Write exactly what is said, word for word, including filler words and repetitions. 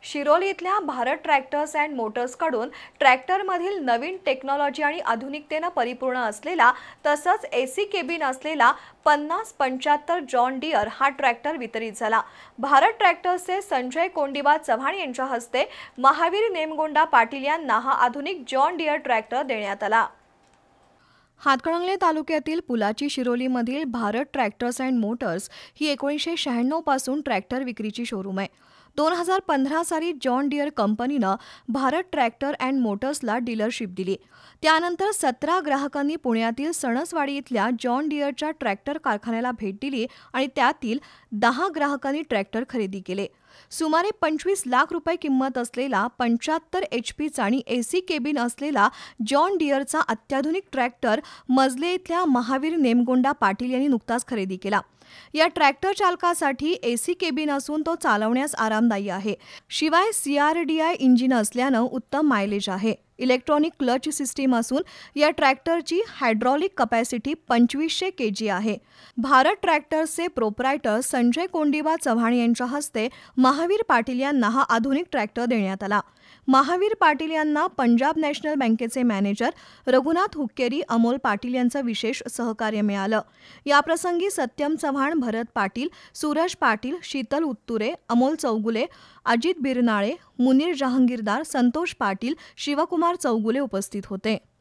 शिरोली इथल्या Bharat tractors and मोटर्सकडून ट्रॅक्टरमधील नवीन टेक्नॉलॉजी आणि आधुनिकतेने परिपूर्ण असलेला तसंच एसी केबिन असलेला पन्नास पंच्याहत्तर जॉन डियर हा ट्रॅक्टर वितरित झाला। भारत ट्रॅक्टर्सचे संजय कोंडिबा चव्हाण यांच्या हस्ते महावीर नेमगोंडा पाटील यांना हा आधुनिक जॉन डियर ट्रॅक्टर देण्यात आला। हातकणंगले तालुक्यातील पुलाची शिरोलीमधील भारत ट्रॅक्टर्स अँड मोटर्स ही एकोणीसशे शहाण्णव पासून ट्रॅक्टर विक्रीची शोरूम आहे। दोन हजार पंधरा साली जॉन डियर कंपनीनं भारत ट्रॅक्टर अँड मोटर्सला डीलरशिप दिली। त्यानंतर सतरा ग्राहकांनी पुण्यातील सणसवाडी इथल्या जॉन डियरच्या ट्रॅक्टर कारखान्याला भेट दिली आणि त्यातील दहा ग्राहकांनी ट्रॅक्टर खरेदी केले। सुमारे पंचवीस लाख रुपये किंमत असलेला पंच्याहत्तर एच पीचा आणि एसी केबिन असलेला जॉन डियरचा अत्याधुनिक ट्रॅक्टर मजले इथल्या महावीर नेमगोंडा पाटील यांनी नुकताच खरेदी केला। या ट्रॅक्टर चालकासाठी एसी केबिन असून तो चालवण्यास आरामदायी आहे। शिवाय सीआरडीआय इंजिन असल्यानं उत्तम मायलेज आहे। इलेक्ट्रॉनिक क्लच सिस्टीम असून या ट्रॅक्टरची हायड्रॉलिक कपॅसिटी पंचवीसशे केजी आहे। भारत ट्रॅक्टर्सचे प्रोप्रायटर संजय कोंडिबा चव्हाण यांच्या हस्ते महावीर पाटील यांना हा आधुनिक ट्रॅक्टर देण्यात आला। महावीर पाटील यांना पंजाब नॅशनल बँकेचे मॅनेजर रघुनाथ हुक्केरी अमोल पाटील यांचं विशेष सहकार्य मिळालं। याप्रसंगी सत्यम चव्हाण, भरत पाटील, सूरज पाटील, शीतल उत्तुरे, अमोल चौगुले, अजित बिरनाळे, मुनीर जहांगीरदार, संतोष पाटील, शिवकुमार चौगुले उपस्थित होते।